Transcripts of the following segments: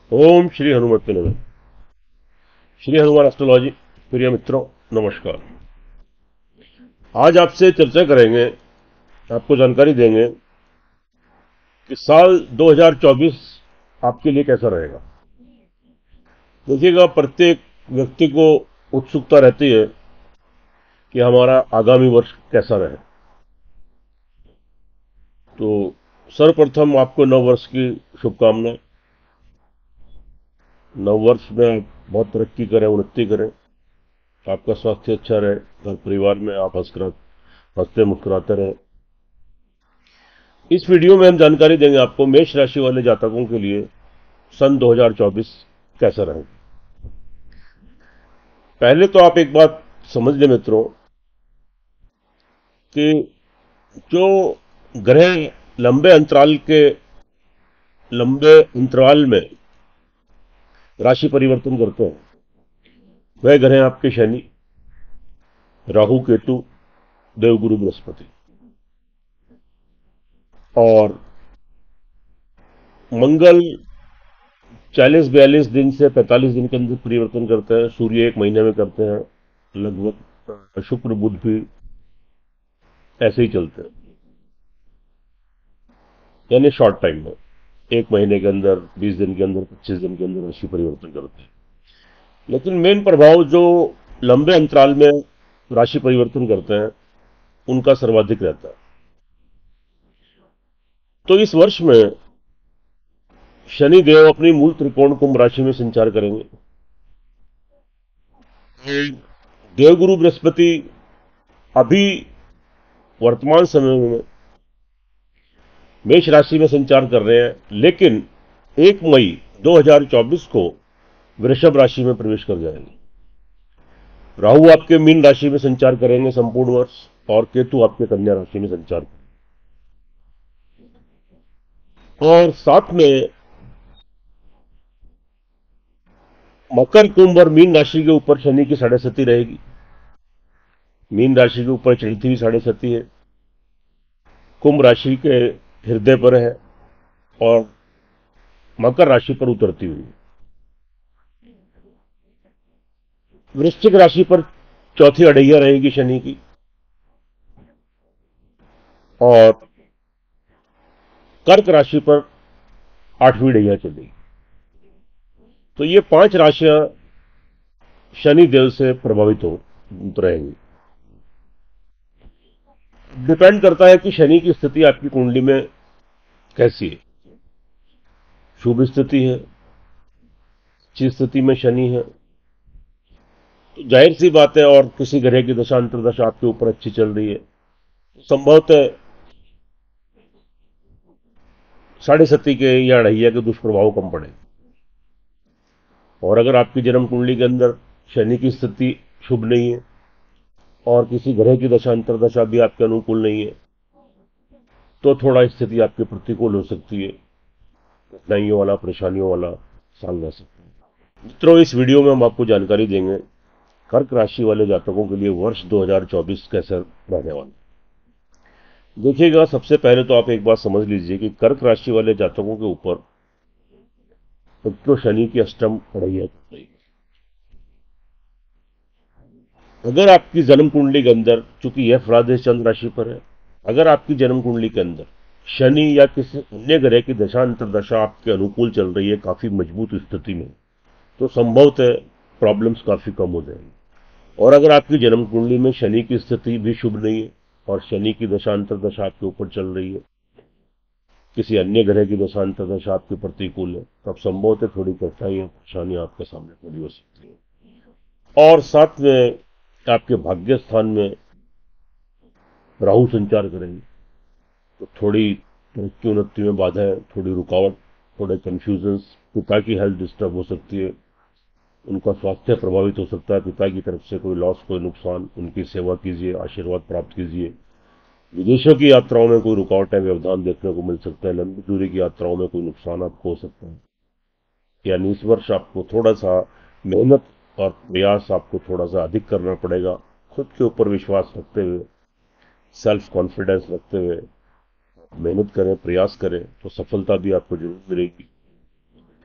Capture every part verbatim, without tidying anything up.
ओम श्री हनुमते नमः। श्री हनुमान एस्ट्रोलॉजी प्रिय मित्रों, नमस्कार। आज आपसे चर्चा करेंगे, आपको जानकारी देंगे कि साल दो हज़ार चौबीस आपके लिए कैसा रहेगा। देखिएगा, प्रत्येक व्यक्ति को उत्सुकता रहती है कि हमारा आगामी वर्ष कैसा रहे। तो सर्वप्रथम आपको नव वर्ष की शुभकामनाएं। नव वर्ष में आप बहुत तरक्की करें, उन्नति करें, आपका स्वास्थ्य अच्छा रहे, घर परिवार में आप हंसकर हंसते मुस्कुराते रहें। इस वीडियो में हम जानकारी देंगे आपको मेष राशि वाले जातकों के लिए सन दो हज़ार चौबीस कैसा रहे। पहले तो आप एक बात समझ लें मित्रों कि जो ग्रह लंबे अंतराल के लंबे अंतराल में राशि परिवर्तन करते हैं, वह ग्रह आपके शनि, राहु, केतु, देवगुरु, बृहस्पति। और मंगल चालीस बयालीस दिन से पैंतालीस दिन के अंदर परिवर्तन करते हैं। सूर्य एक महीने में करते हैं लगभग। शुक्र बुध भी ऐसे ही चलते हैं, यानी शॉर्ट टाइम में, एक महीने के अंदर, बीस दिन के अंदर, पच्चीस दिन के अंदर राशि परिवर्तन करते हैं। लेकिन मेन प्रभाव जो लंबे अंतराल में राशि परिवर्तन करते हैं उनका सर्वाधिक रहता है। तो इस वर्ष में शनि देव अपनी मूल त्रिकोण कुंभ राशि में संचार करेंगे। देवगुरु बृहस्पति अभी वर्तमान समय में मेष राशि में संचार कर रहे हैं, लेकिन एक मई दो हज़ार चौबीस को वृषभ राशि में प्रवेश कर जाएंगे। राहु आपके मीन राशि में संचार करेंगे संपूर्ण वर्ष, और केतु आपके कन्या राशि में संचार करेंगे। और साथ में मकर, कुंभ और मीन राशि के ऊपर शनि की साढ़े सती रहेगी। मीन राशि के ऊपर चलती हुई साढ़े सती है, कुंभ राशि के हृदय पर है और मकर राशि पर उतरती हुई। वृश्चिक राशि पर चौथी अड़ैया रहेगी शनि की, और कर्क राशि पर आठवीं अड़ैया चलेगी। तो ये पांच राशियां शनि देव से प्रभावित हो रहेंगी। डिपेंड करता है कि शनि की स्थिति आपकी कुंडली में कैसी है। शुभ स्थिति है, अच्छी स्थिति में शनि है, तो जाहिर सी बात है, और किसी ग्रह की दशा अंतर्दशा आपके ऊपर अच्छी चल रही है, संभवतः साढ़े सती के या अढ़ैया के दुष्प्रभाव कम पड़े। और अगर आपकी जन्म कुंडली के अंदर शनि की स्थिति शुभ नहीं है और किसी ग्रह की दशा अंतर्दशा भी आपके अनुकूल नहीं है, तो थोड़ा स्थिति आपके प्रतिकूल हो सकती है, कठिनाइयों वाला, परेशानियों वाला साल रह सकता है। मित्रों, इस वीडियो में हम आपको जानकारी देंगे कर्क राशि वाले जातकों के लिए वर्ष दो हज़ार चौबीस कैसा रहने वाला। देखिएगा, सबसे पहले तो आप एक बात समझ लीजिए कि कर्क राशि वाले जातकों के ऊपर तो शनि की अष्टम अड़ैया चल रही है। अगर आपकी जन्म कुंडली के अंदर, चूंकि यह फलादेश चंद्र राशि पर है, अगर आपकी जन्म कुंडली के अंदर शनि या किसी अन्य ग्रह की दशा अंतर्दशा आपके अनुकूल चल रही है काफी मजबूत स्थिति में, तो संभवतः प्रॉब्लम्स काफी कम हो जाएंगी। और अगर आपकी जन्म कुंडली में शनि की स्थिति भी शुभ नहीं है और शनि की दशा अंतर्दशा आपके ऊपर चल रही है, किसी अन्य ग्रह की दशा अंतर्दशा आपके प्रतिकूल है, तब संभवतः थोड़ी कठिनाइयां, परेशानियां आपके सामने खड़ी हो सकती है। और साथ में आपके भाग्य स्थान में राहु संचार करेंगे, तो थोड़ी तरक्की उन्नति में बाधाएं, थोड़ी रुकावट, थोड़े कंफ्यूजन्स, पिता की हेल्थ डिस्टर्ब हो सकती है, उनका स्वास्थ्य प्रभावित हो सकता है, पिता की तरफ से कोई लॉस, कोई नुकसान। उनकी सेवा कीजिए, आशीर्वाद प्राप्त कीजिए। विदेशों की यात्राओं में कोई रुकावटें, व्यवधान देखने को मिल सकता है। लंबी दूरी की यात्राओं में कोई नुकसान आपको हो सकता है। यानी इस वर्ष आपको थोड़ा सा मेहनत और प्रयास आपको थोड़ा सा अधिक करना पड़ेगा। खुद के ऊपर विश्वास रखते हुए, सेल्फ कॉन्फिडेंस रखते हुए मेहनत करें, प्रयास करें, तो सफलता भी आपको जरूर मिलेगी।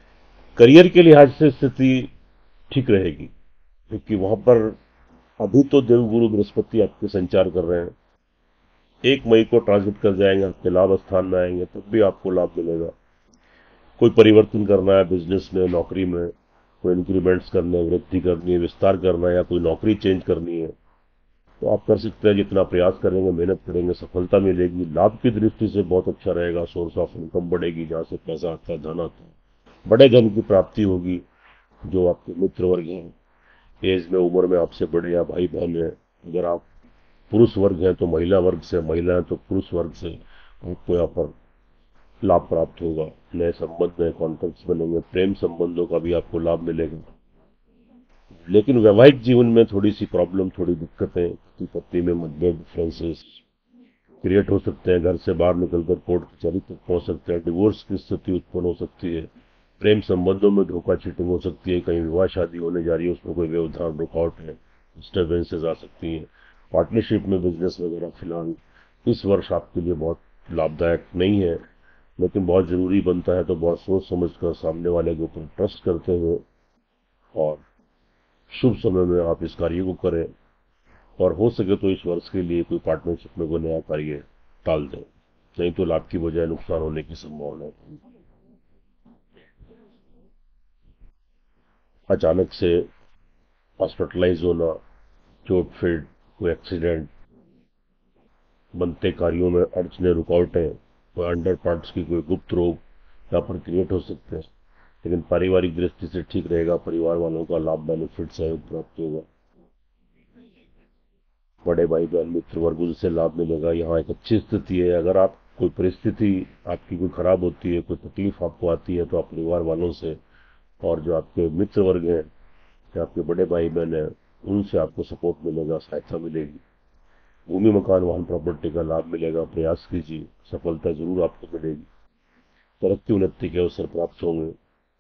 करियर के लिहाज से स्थिति ठीक रहेगी, क्योंकि वहां पर अभी तो देवगुरु बृहस्पति आपके संचार कर रहे हैं। एक मई को ट्रांजिट कर जाएंगे, आपके लाभ स्थान में आएंगे, तब भी आपको लाभ मिलेगा। कोई परिवर्तन करना है बिजनेस में, नौकरी में, कोई इंक्रीमेंट्स करने हैं, वृद्धि करनी है, विस्तार करना है, या कोई नौकरी चेंज करनी है, तो आप कर सकते हैं। जितना प्रयास करेंगे, मेहनत करेंगे, सफलता मिलेगी। लाभ की दृष्टि से बहुत अच्छा रहेगा। सोर्स ऑफ इनकम बढ़ेगी, जहाँ से पैसा आता है, धन आता है। बड़े धन की प्राप्ति होगी। जो आपके मित्र वर्ग हैं, एज में, उम्र में आपसे बड़े या भाई बहन हैं, अगर आप पुरुष वर्ग हैं तो महिला वर्ग से, महिला है तो पुरुष वर्ग से आपको यहाँ पर लाभ प्राप्त होगा। नए संबंध, नए कॉन्टेक्ट्स बनेंगे। प्रेम संबंधों का भी आपको लाभ मिलेगा। लेकिन वैवाहिक जीवन में थोड़ी सी प्रॉब्लम, थोड़ी दिक्कतें, पति पत्नी में मतभेद, डिफरेंसेस क्रिएट हो सकते हैं। घर से बाहर निकलकर कोर्ट कचहरी तक पहुंच सकते हैं। डिवोर्स की स्थिति उत्पन्न हो सकती है। प्रेम संबंधों में धोखा, चीटिंग हो सकती है। कहीं विवाह शादी होने जा रही है, उसमें कोई व्यवधान, रुकावट है, डिस्टर्बेंसेज आ सकती हैं। पार्टनरशिप में, बिजनेस वगैरह फिलहाल इस वर्ष आपके लिए बहुत लाभदायक नहीं है, लेकिन बहुत जरूरी बनता है तो बहुत सोच समझकर सामने वाले के ऊपर ट्रस्ट करते हुए और शुभ समय में आप इस कार्य को करें। और हो सके तो इस वर्ष के लिए कोई पार्टनरशिप में कोई नया कार्य टाल दें, नहीं तो लाभ की बजाय नुकसान होने की संभावना है। अचानक से हॉस्पिटलाइज होना, चोट फिट, कोई एक्सीडेंट, बनते कार्यों में अड़चने, रुकावटें, कोई अंडर पार्ट्स की कोई गुप्त रोग यहाँ पर क्रिएट हो सकते हैं। लेकिन पारिवारिक दृष्टि से ठीक रहेगा। परिवार वालों का लाभ, बेनिफिट, सहयोग प्राप्त होगा। बड़े भाई बहन, मित्र वर्ग, उनसे लाभ मिलेगा। यहाँ एक अच्छी स्थिति है। अगर आप कोई परिस्थिति आपकी कोई खराब होती है, कोई तकलीफ आपको आती है, तो आप परिवार वालों से और जो आपके मित्र वर्ग हैं या आपके बड़े भाई बहन हैं, उनसे आपको सपोर्ट मिलेगा, सहायता मिलेगी। भूमि, मकान, वाहन, प्रॉपर्टी का लाभ मिलेगा। प्रयास कीजिए, सफलता जरूर आपको मिलेगी। तरक्की, उन्नति के अवसर प्राप्त होंगे।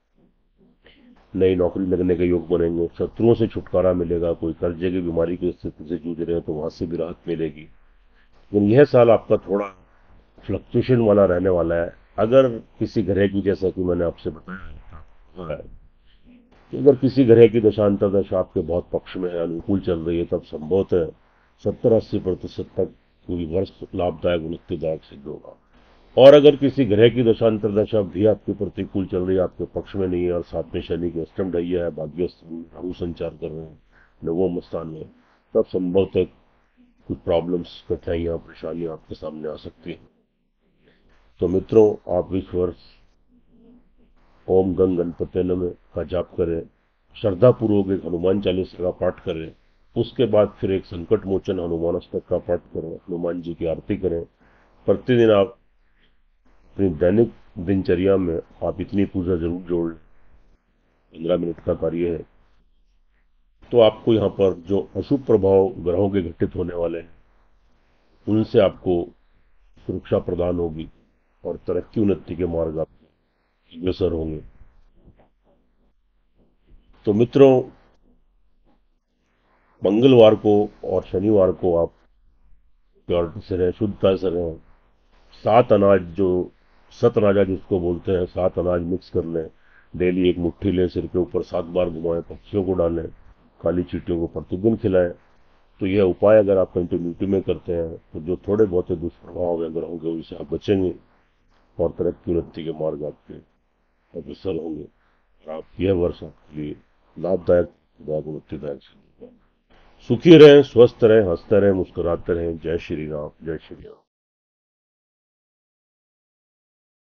नई नौकरी लगने के योग बनेंगे। शत्रुओं से छुटकारा मिलेगा। कोई कर्जे की बीमारी की स्थिति से जूझ रहे हैं तो वहां से भी राहत मिलेगी। लेकिन यह साल आपका थोड़ा फ्लक्चुएशन वाला रहने वाला है। अगर किसी ग्रह की, जैसा कि मैंने आपसे बताया है, कि अगर किसी ग्रह की दशांतर दशा आपके बहुत पक्ष में है, अनुकूल चल रही है, तब संभवतः सत्तर अस्सी प्रतिशत तक कोई वर्ष लाभदायक, उन्नतिदायक सिद्ध होगा। और अगर किसी ग्रह की दशांतर दशा भी आपके प्रतिकूल चल रही है, आपके पक्ष में नहीं है, और साथ में शनि के अष्टम ढैया है, भाग्यस्थ राहु संचार कर रहे हैं नवम स्थान में, तब संभवतः कुछ प्रॉब्लम्स, कठिनाइयां, परेशानियां आपके सामने आ सकती हैं। तो मित्रों, आप इस वर्ष ओम गंग गणपति नमः का जाप करें। श्रद्धा पूर्वक एक हनुमान चालीसा का पाठ करें। उसके बाद फिर एक संकट मोचन हनुमान अष्टक का पाठ करें, हनुमान जी की आरती करें। प्रतिदिन आप अपनी दैनिक दिनचर्या में आप इतनी पूजा जरूर जोड़ लें। पंद्रह मिनट का कार्य है। तो आपको यहाँ पर जो अशुभ प्रभाव ग्रहों के घटित होने वाले हैं, उनसे आपको सुरक्षा प्रदान होगी और तरक्की, उन्नति के मार्ग आप अग्रसर होंगे। तो मित्रों, मंगलवार को और शनिवार को आप प्योरिटी से रहें, शुद्धता से रहें। सात अनाज, जो सत अनाजा जिसको बोलते हैं, सात अनाज मिक्स कर लें। डेली एक मुट्ठी लें, सिर के ऊपर सात बार घुमाएं, पक्षियों को डालें, काली चींटियों को प्रतिदिन खिलाएं। तो यह उपाय अगर आप कंटिन्यूटी में करते हैं, तो जो थोड़े बहुत दुष्प्रभाव है ग्रहों के, उनसे आप बचेंगे और तरक्की, उन्नति के मार्ग आपके अग्रसर होंगे। और आप यह वर्ष आपके लिए लाभदायक, उन्नतिदायक सिद्ध होगा। सुखी रहें, स्वस्थ रहें, हंसते रहें, मुस्कुराते रहें। जय श्री राम, जय श्री राम।